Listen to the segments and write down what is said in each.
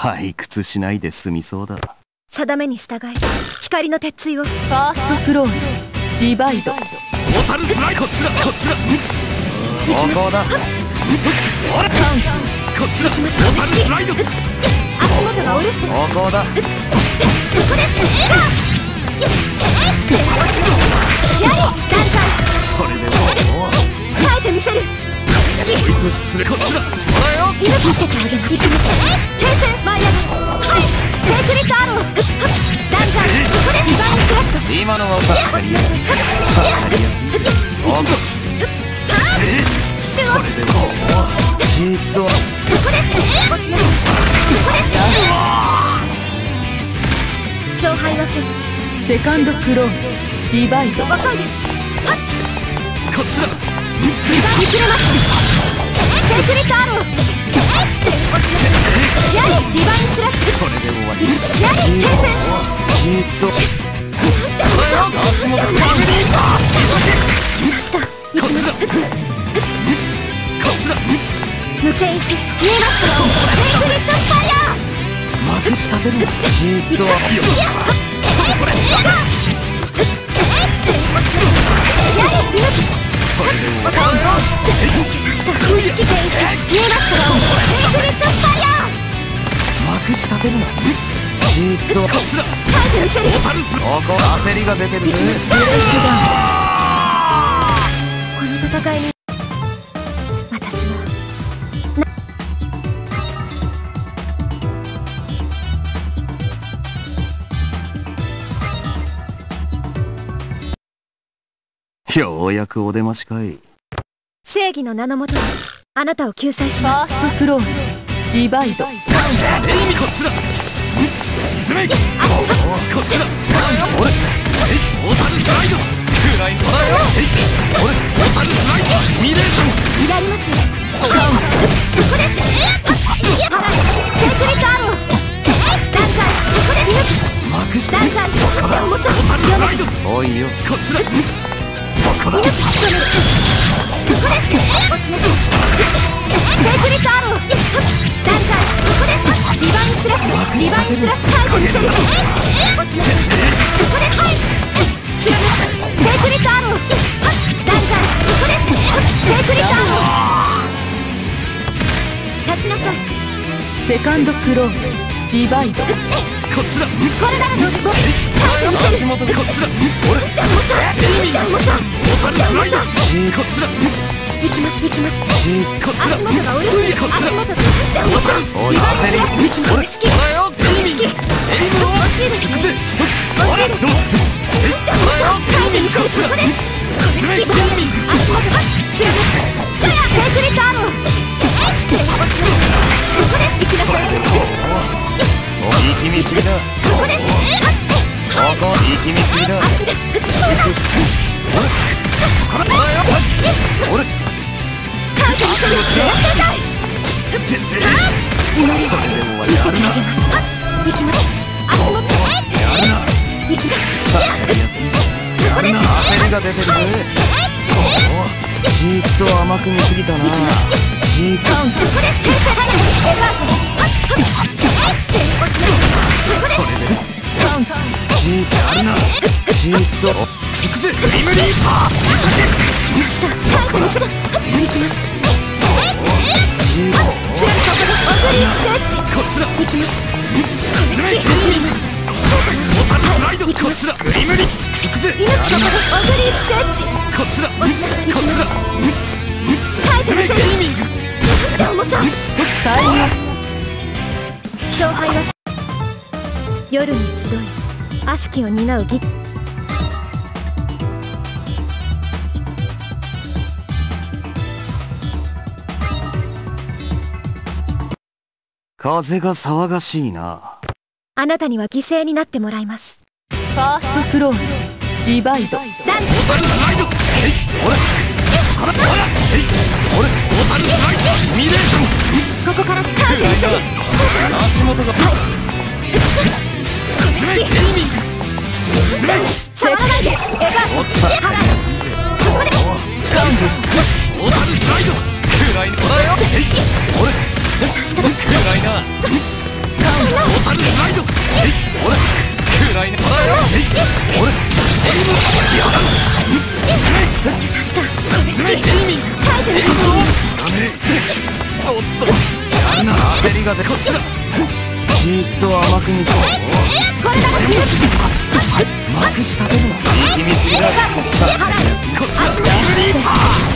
退屈しないで済みそうだ。 定めに従い光の鉄槌を。 ファーストクローズディバイド。 トータルスライド。こっちだこっちだ。 ここだ。 こっちだ。トータルスライド。 足元がおろしてここだ。 そこですそれでも耐えてみせる。 おいと失礼。こっちだ。ほらよ。 見せてあげます。いきます。停戦舞い上がる。はいセークリッドアロー。ダンジャーここでリバインスラット。 今のは分かりやすい。分かりやすい。おっそれでもきっとここです落ちない。ここです勝敗は決しセカンドクローズディバイド。 遅いです。 こっちだ。 リバイン切れます。セークリッドアロー。やれリバインスラット。 それで終わり。 やれ停戦。 きっと足元がました。 こっちだ。こっちだ。 無チェインし見えますか。セークリッドスパイアー。 まくし立てる。きっとそれで終わり。 新式チェインし見えますか。セークリッドスパイアー。 まくし立てるな。きっとこっちだ。 耐えてみせる。 トータルスライここ焦りが出てるぜ。 この戦いに私はようやくお出ましかい。 正義の名のもとにあなたを救済しファます。 ーストクローズディバイド。 ド。エイミこっちだ。沈め。こっちだ。俺。トータルスライド。フラインドだよ。俺。トータルスライド。シミュレーション。 やりますね。ここです。セークリッドアロー。ダンサーここでまくしダンサーし重さトータルスライド。 おいよ。 こっちだ。そこだ。 ここです。落ちなさい。セークリッドアロー。ダンサーここです。リバインスラッシュ。リバインスラッシュ耐えてみせる。落ちなさい。ここではいセークリッドアロー。ダンサーここです。セークリッドアロー。立ちなさい。 セカンドクローズディバイド。 こっちだ。 これならどうぞ。耐えてみせる。 足元でこっちだ。俺。 ダンモさん。ダンモさん。 トータルスライド。こっちだ。 行きます行きます。 こっちだ。 足元がおよそこっちだ。 足元がダンモさん。 おい焦り。 行きます。 ほらよ。エイミング。エイムを。 惜しいですね。惜しいですね。ダンモさん。耐えてみせる。ここです。 沈め。エイミング。 足元がセークリッドアロー。ここです。行きなさい。 力みすぎだ。 ここです。 ここ力みすぎだ。俺。 耐えてみせる。 それで終わり。やるな。 行きます。足元。行きます。 わかりやすい。やるな。焦りが出てるぜ。きっと甘く見すぎたな。きっと。 ここです。平成花火エバージョン。 それで。きっとやるな。きっと。 行くぜ。リムリーパー。 この下行きます。 こっちだ。 行きます。 沈め。エイミング。トータルスライド。こっちだ。リムリー。行くぜ。 命のこのオグリーチエッジ。 こっちだ。こっちだ。 耐えてみせる。 エイミング。 ダンモさん。 タイム勝敗は夜に集い悪しきを担う儀。 風が騒がしいな。 あなたには犠牲になってもらいます。 ファーストクローズディバイド。 ダントータルスライド。俺。トータルスライド。シミュレーション。 ここから耐えてみせる。 足元が。 沈め。エイミング。沈め。 触らないでエバージョン。払う。ここでトータルスライド。暗いな。俺。暗いな。 が出こっちだ。 じーっと甘く見せる。 これなら勇気まくし立てるな。いい気味すぎだ。 こっちだ。リーパ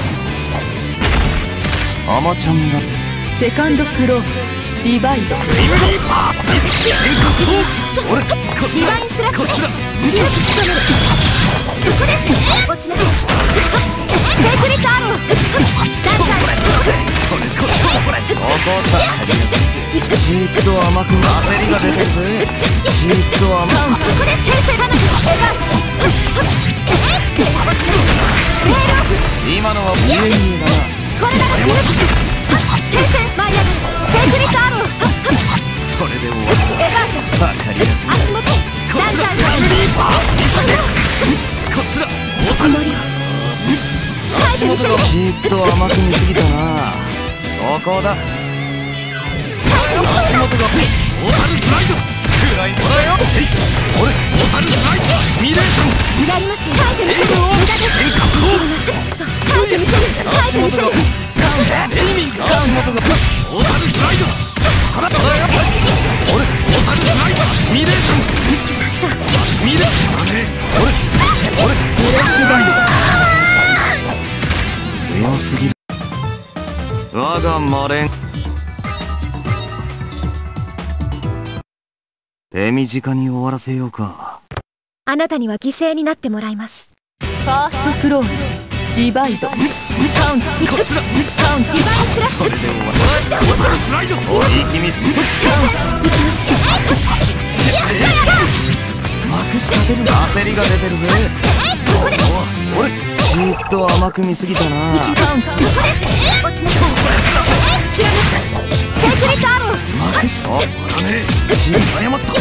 アマちゃんがセカンドクローズディバイドー。リーパー。先行。俺こっちだ。こっちだ。 勇気務めるここです落ちなさいセークリットアローダンサーそれこれ怒ったじーっと甘く焦りが出てるぜ。じーっと甘くここです平成花火エヴァージ落ちなさいテールオフ今のは見え見えだな。 これなら勇気平成マイアミセークリットアローそれで終わる。 エヴァージョンわかりやすい。 足元ダンサーリーパー。こっちだ。 あまり書いてみせるじーっと甘く見すぎたな。どこだ。 足元がオータルスライド。くらいもらえよ。俺オータルスライドシミュレーション。 やりますね書いてみせる無駄です変化書いてみせる書いてみせるエイミング。足元がオータルスライド。こらもらえよ。俺オータルスライドシミュレーション。シミュレーション。俺強すぎる。我がマレン手短に終わらせようか。 あなたには犠牲になってもらいます。 ファーストクローズディバイドカウントこっちだ。 カウントリバイスクラッシそれで終わる。 オータルスライド。 いい気味。まくし立てるな。焦りが出てるぜ。おいじーっと甘く見すぎたな。 カウント落ちなさい知らないセークリットアローまくしとじーっと謝った。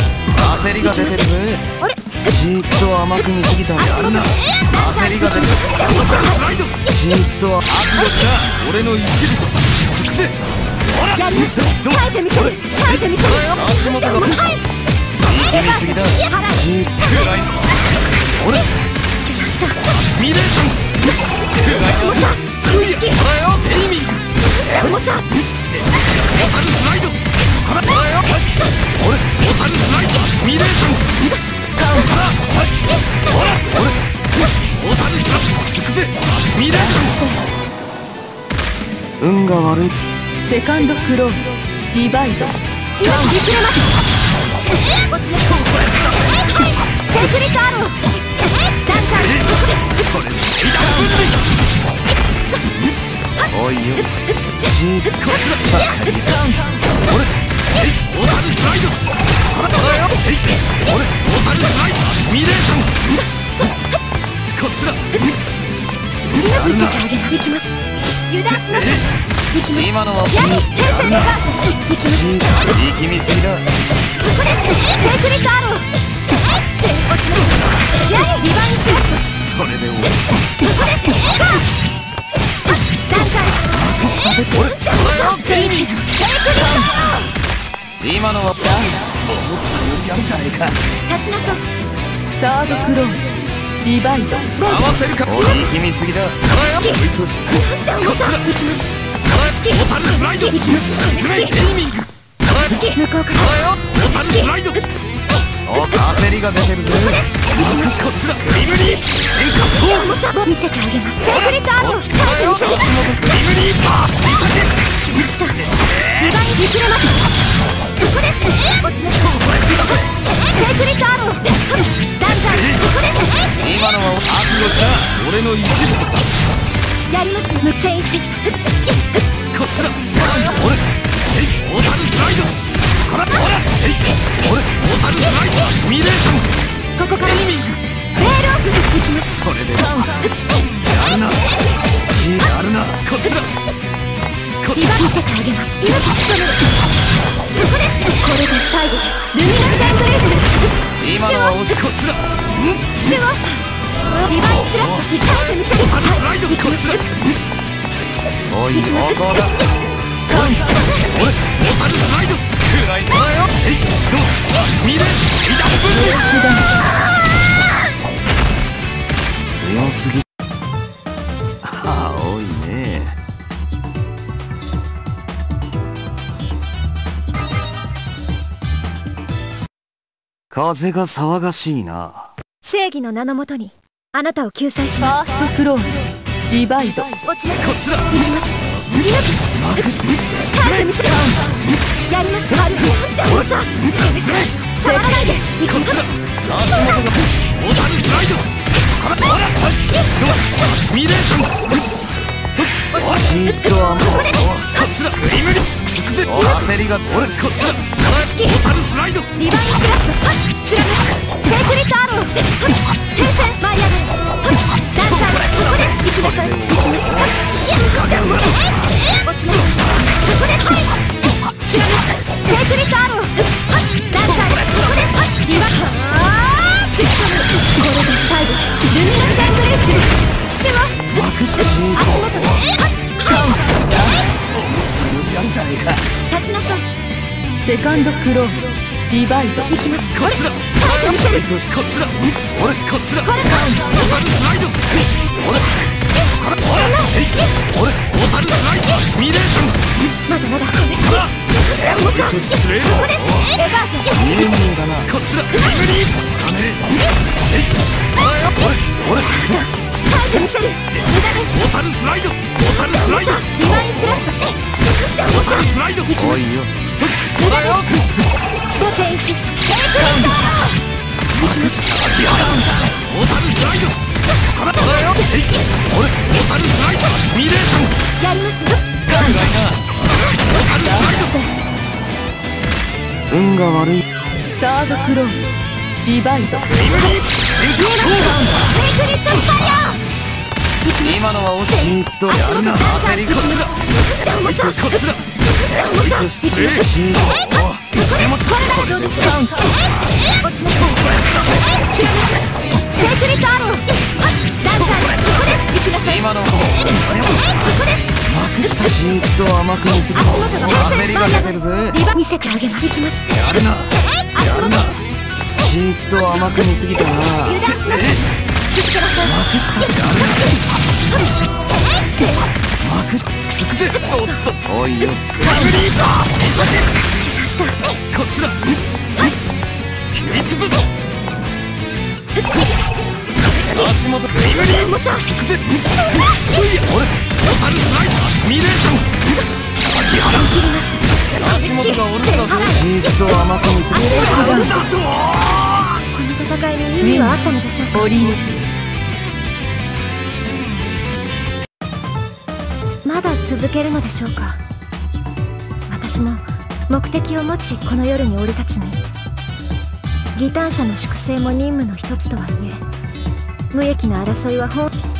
焦りが出てるぜ。 あれじーっと甘く見すぎたな。焦りが出てる。 オータルスライド。 じーっと悪をした俺の一部と複製。 やります書いてみせる書いてみせる足元がはいいい気味すぎだ。じーっとくらい俺シミュレーション。 重さ数式もらえよ。エイミング。 重さオータルスライド。こらもらえよ。俺オータルスライドシミュレーション。俺オータルスライド複製シミュレーション。 運が悪い。 セカンドクローズディバイド今見切れます落ちなさいセークリットアローダンサーそれ二段分類。 おいよじーっとこっちだ。俺オータルスライド。こらもらえよ。俺オータルスライドシミュレーション。こっちだ。 見せてあげる行きます油断します行きます今のはやり天性レバージョン行きますじーっといい気味すぎだ。 ここですセークリットアロー落ちますやりリバインスクラッシュそれで終わる。 ここですダンサー俺もらえよ。エイミング。 セークリットアロー今のはさ思ったよりやるじゃねえか。 立ちなさいサードクローズディバイド合わせるか。 おいい気味すぎだ。 もらえよ。 ちょいとしつこい。 重さ行きますオータルスライド。 行きますグレイエイミング。もらえよ。 向こうからもらえよ。オータルスライド。 お焦りが出てるぜ。 こっちだ。リムリー変化そう。 重さを見せてあげますセークリットアロー書いてみせるリムリーパー見せて。 来ましたリバイン見切れますここです落ちなさいセークリットアローダンサーここです今のは悪をした俺の一部。 やります無チェインシこっちだ。俺オータルスライド。こらオータルスライドシミュレーション。 ここからエイミング。 レールオフ行きますそれでカウントやるな。じーっとやるな。 こっちだ。こっちリバ見せてあげます今き務めるここですこれで最後ですルミナスエンドレース今のは惜しくこっちだ。 父をリバインスクラッシュ生かれてみせるオータルスライド。こっちだ。 おいおこだ。 俺オータルスライド。くらいもらえよ。どうシミュレーション。二段分類。 強すぎ。青いね。 風が騒がしいな。 正義の名のもとにあなたを救済しまファーストクローズリバイド。 す。落ちなさい。 こっちだ。 行きます。逃げなきゃ。早く見せて。やります。マルチなんてもうさ。触らないで。行きます。 こっちだ。足元がオーダルスライド。こらこらシミュレーション。 じーっと甘く。 こっちだ。無理無理。直接焦りが俺こっちだ。オーダルスライド。 リバインクラフト。貫く。セークリッドアロー。転戦舞い上がる。ダンサーここで行きなさい。行きます。落ちなさい。ここではい。貫く。セークリッドアロー。ダンサーここでリバイン。これで最後。ルミナスエンブレース。父は足元でやるじゃねえか。 立ちなさい。 セカンドクローズリバイド。 行きます。 こっちだ。 早く見せる。 こっちだ。 俺こっちだ。 これオーダルスライド。俺こらこら俺オーダルスライド。シミュレーション。 まだまだこれすもうさ失礼ここでエバージョン。 いいんだな。 こっちだ。無理俺早く見せる。無駄です。 オーダルスライド。オーダルスライド。 リバインスラット。 オーダルスライド。 来いよ。 無駄です。ごチェンジ。テイクインド。行きました。 オーダルスライド。こら俺オーダルスライド。シミュレーション。 やりますよ。 オーダルスライド。 運が悪い。 サードクローズリバイド。 無理戦闘勝負。 テイクリッドスパイア。 今のは惜しい。じーっとやるな。焦りが。 こっちだ。こっちだ。 失礼。じーっと。 これならどうですか。落ちなさい。テイクリッドアロー。ダンサーここで行きなさい。 今のここでじーっと甘く見すぎ。 足元が焦りが出てるぜ。 リバ見せてあげます。行きます。 やるな。 足元じーっと甘く見すぎたな。 油断します。続けなさい。 おいよ。 こっちだ。行くぞ。足元無理もうさ直接そいや俺オーダルスライド。シミュレーション。 切りました。 足元が折れたぞ。じーっと甘く見すぎ。 この戦いに意味はあったのでしょうか。 オリーまだ続けるのでしょうか。私も目的を持ちこの夜に降り立つ身。ギター社の粛清も任務の一つとはいえ無益な争いは